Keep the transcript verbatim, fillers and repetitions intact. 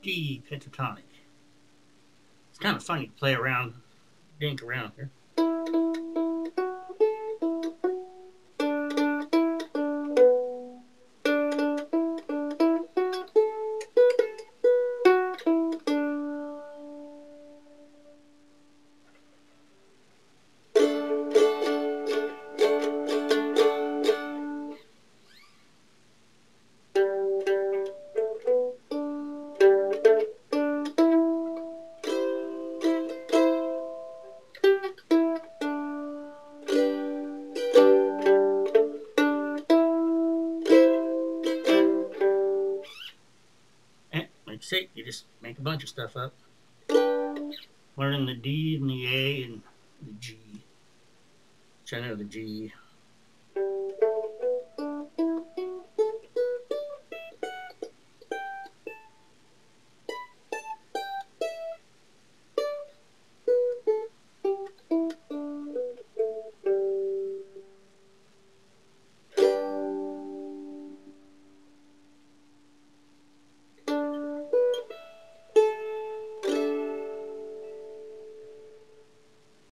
D pentatonic. It's kind of funny to play around, dink around here. Like I say, you just make a bunch of stuff up. Learning the D and the A and the G. Which I know the G